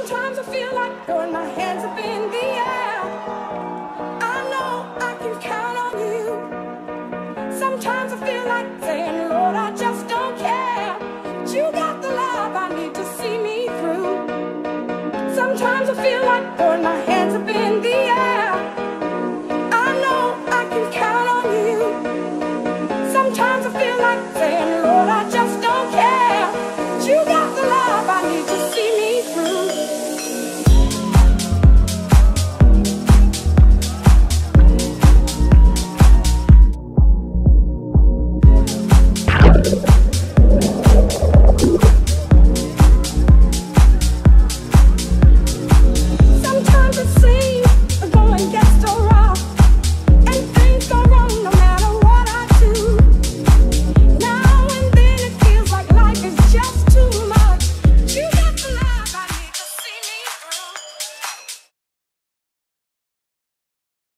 Sometimes I feel like throwing my hands up in the air. I know I can count on you. Sometimes I feel like saying, Lord, I just don't care. But you got the love I need to see me through. Sometimes I feel like throwing my hands up in